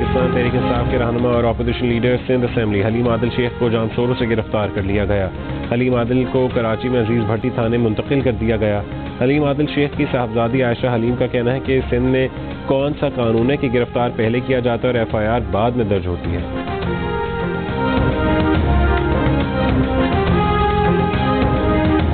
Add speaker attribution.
Speaker 1: पाकिस्तान तहरीक इंसाफ के रहनुमा और opposition leader Sindh assembly Haleem Adil Sheikh को जामशोरों से गिरफ्तार कर लिया गया। हलीम आदिल को कराची में अजीज भट्टी थाने मुंतकिल कर दिया गया। हलीम आदिल शेख की साहबजादी आयशा हलीम का कहना है कि सिंध में कौन सा कानून है कि गिरफ्तार पहले किया जाता है और FIR बाद में दर्ज होती है।